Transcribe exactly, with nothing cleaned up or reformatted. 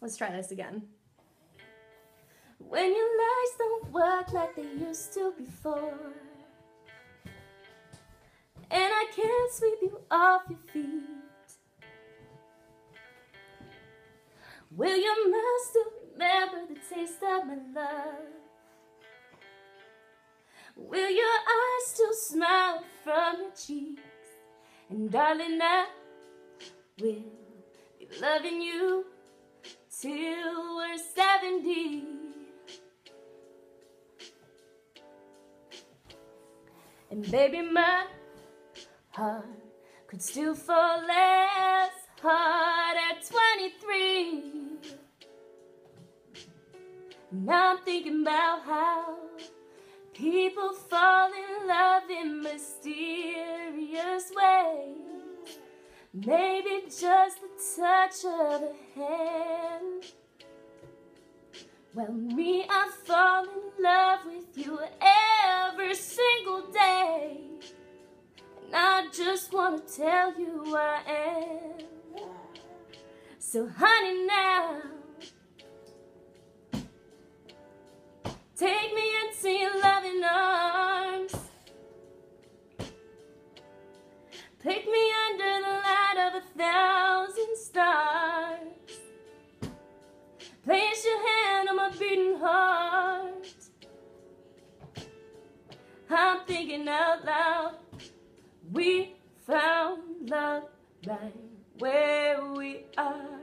Let's try this again. When your legs don't work like they used to before, and I can't sweep you off your feet, will your mouth still remember the taste of my love? Will your eyes still smile from your cheeks? And darling, I will be loving you till we're seventy. And baby, my heart could still fall less hard at twenty-three. Now I'm thinking about how people fall in love in mysterious ways. Maybe just the touch of a hand. Well, me, I fall in love with you every single day, and I just want to tell you I am. So honey, now take me into your loving arms. Pick me under the light of a thousand stars. Place your hand on my beating heart. I'm thinking out loud. We found love right where we are.